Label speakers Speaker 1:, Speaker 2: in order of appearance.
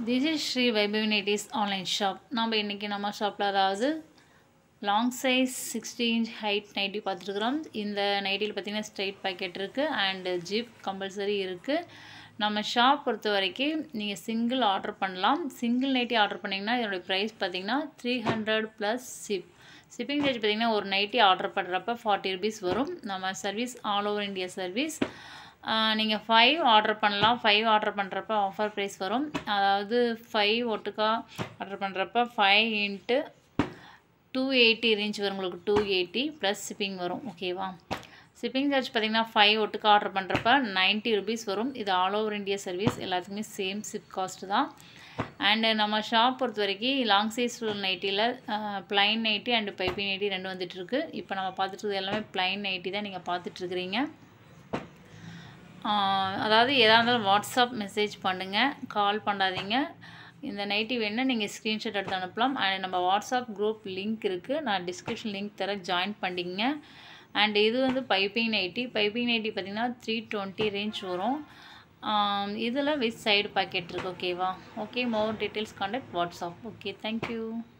Speaker 1: This is Srivaibavi nighties online shop. நம்ம இன்னைக்கு நம்ம ஷாப்ல அதாவது long size 60 inch height nighty பார்த்துருக்குறோம். இந்த நைட்டியில் பார்த்தீங்கன்னா ஸ்ட்ரைட் பாக்கெட் இருக்குது அண்ட் ஜிப் கம்பல்சரி இருக்குது. நம்ம ஷாப் பொறுத்த வரைக்கும் நீங்கள் சிங்கிள் ஆர்டர் பண்ணலாம். சிங்கிள் நைட்டி ஆர்டர் பண்ணிங்கன்னா இதோடைய ப்ரைஸ் பார்த்தீங்கன்னா 300 + ஷிப்பிங் சார்ஜ் பார்த்தீங்கன்னா ஒரு நைட்டி ஆர்டர் பண்ணுறப்ப 40 rupees வரும். நம்ம service all over India service. நீங்கள் 5 ஆர்டர் பண்ணலாம். 5 ஆர்டர் பண்ணுறப்ப ஆஃபர் ப்ரைஸ் வரும். அதாவது 5 ஒட்டுக்கா ஆர்டர் பண்ணுறப்ப 5 × 280 ரேஞ்ச் வரும். உங்களுக்கு 280 + ஷிப்பிங் வரும். ஓகேவா? ஷிப்பிங் சார்ஜ் பார்த்தீங்கன்னா 5 ஒட்டுக்கா ஆர்டர் பண்ணுறப்ப 90 rupees வரும். இது ஆல் ஓவர் இந்தியா சர்வீஸ். எல்லாத்துக்குமே சேம் ஷிப் காஸ்ட் தான். அண்டு நம்ம ஷாப் பொறுத்த வரைக்கும் லாங் சைஸ் நைட்டியில் plain nighty and piping nighty ரெண்டும் வந்துட்டுருக்கு. இப்போ நம்ம பார்த்துட்டு எல்லாமே ப்ளைன் நைட்டி தான் நீங்கள் பார்த்துட்ருக்குறீங்க. அதாவது எதாக இருந்தாலும் வாட்ஸ்அப் மெசேஜ் பண்ணுங்கள், கால் பண்ணாதீங்க. இந்த நைட்டி வேணுன்னா நீங்கள் ஸ்க்ரீன்ஷாட் எடுத்து அனுப்பலாம். அண்ட் நம்ம வாட்ஸ்அப் குரூப் லிங்க் இருக்குது, நான் டிஸ்கிரிப்ஷன் லிங்க் தரேன், ஜாயின் பண்ணிங்க. அண்ட் இது வந்து பைப்பிங் நைட்டி பார்த்திங்கன்னா 320 ரேஞ்ச் வரும். இதில் வித் சைடு பாக்கெட் இருக்குது. ஓகேவா? Okay, more details contact WhatsApp. Okay, thank you.